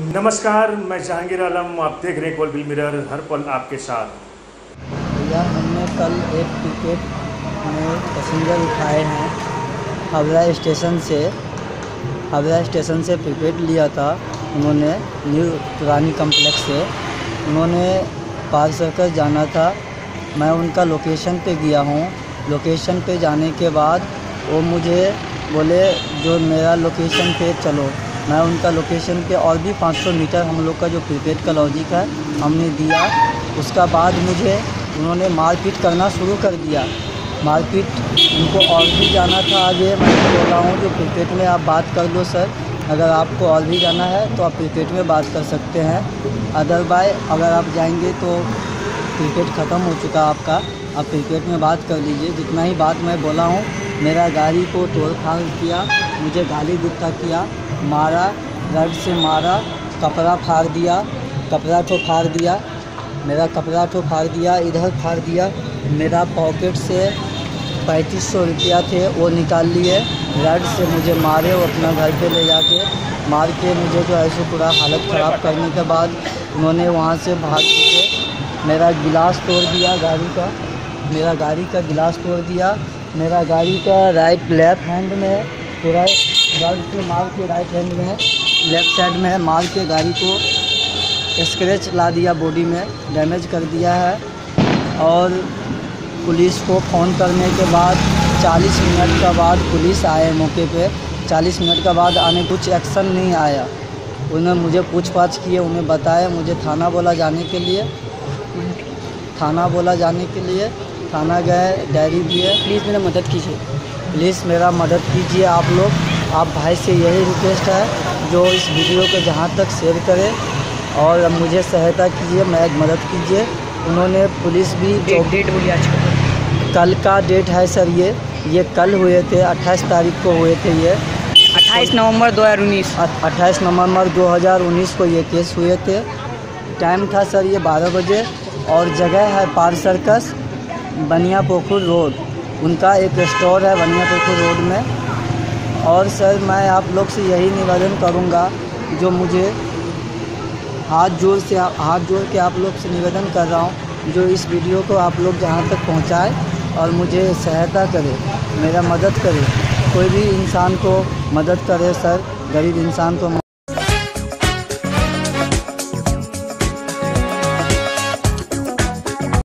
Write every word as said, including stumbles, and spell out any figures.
नमस्कार, मैं जहांगीर आलम। आप देख रहे हैं कोलबिल मिरर, हर पल आपके साथ। भैया हमने कल एक टिकट में पैसेंजर उठाए हैं हावड़ा स्टेशन से हावड़ा स्टेशन से टिकट लिया था उन्होंने, न्यू पुरानी कम्प्लेक्स से। उन्होंने पार सर्कल जाना था। मैं उनका लोकेशन पे गया हूँ। लोकेशन पे जाने के बाद वो मुझे बोले जो मेरा लोकेशन पे चलो। मैं उनका लोकेशन पे और भी पाँच सौ मीटर हम लोग का जो क्रिकेट का लॉजिक है हमने दिया। उसका बाद मुझे उन्होंने मारपीट करना शुरू कर दिया। मारपीट उनको और भी जाना था आगे। मैं बोल रहा हूँ जो क्रिकेट में आप बात कर लो सर, अगर आपको और भी जाना है तो आप क्रिकेट में बात कर सकते हैं। अदरवाइज अगर आप जाएंगे तो क्रिकेट ख़त्म हो चुका आपका, आप क्रिकेट में बात कर लीजिए। जितना ही बात मैं बोला हूँ, मेरा गाड़ी को तोड़ फाड़ किया, मुझे गाली गुस्सा किया, मारा, रड से मारा, कपड़ा फाड़ दिया, कपड़ा तो फाड़ दिया, मेरा कपड़ा तो फाड़ दिया, इधर फाड़ दिया। मेरा पॉकेट से पैंतीस सौ रुपया थे वो निकाल लिए। रड से मुझे मारे और अपना घर पे ले जाके मार के मुझे जो ऐसे पूरा हालत ख़राब करने के बाद उन्होंने वहाँ से भाग के मेरा गिलास तोड़ दिया गाड़ी का। मेरा गाड़ी का गिलास तोड़ दिया। मेरा गाड़ी का राइट लेफ्ट हैंड में है, पूरा रड से मार के राइट हैंड में है, लेफ़्ट साइड में है, मार के गाड़ी को स्क्रैच ला दिया, बॉडी में डैमेज कर दिया है। और पुलिस को फ़ोन करने के बाद चालीस मिनट का बाद पुलिस आए मौके पे। चालीस मिनट का बाद आने कुछ एक्शन नहीं आया। उन्होंने मुझे पूछताछ किए, उन्हें बताया, मुझे थाना बोला जाने के लिए थाना बोला जाने के लिए थाना गए, डायरी दिए। प्लीज़ मेरा मदद कीजिए प्लीज़ मेरा मदद कीजिए आप लोग। आप भाई से यही रिक्वेस्ट है जो इस वीडियो को जहाँ तक शेयर करें और मुझे सहायता कीजिए, मैं मदद कीजिए। उन्होंने पुलिस भी डेट डेट बोलिए आज का। कल का डेट है सर, ये ये कल हुए थे, अट्ठाईस तारीख को हुए थे। ये अट्ठाईस नवंबर दो हज़ार उन्नीस अट्ठाईस नवंबर दो हज़ार उन्नीस को ये केस हुए थे। टाइम था सर ये बारह बजे और जगह है पार सर्कस, बनिया पोखर रोड। उनका एक स्टोर है बनिया पोखर रोड में। और सर मैं आप लोग से यही निवेदन करूंगा, जो मुझे हाथ जोड़ से हाथ जोड़ के आप लोग से निवेदन कर रहा हूं, जो इस वीडियो को आप लोग जहां तक पहुंचाए और मुझे सहायता करे, मेरा मदद करे। कोई भी इंसान को मदद करे सर, गरीब इंसान को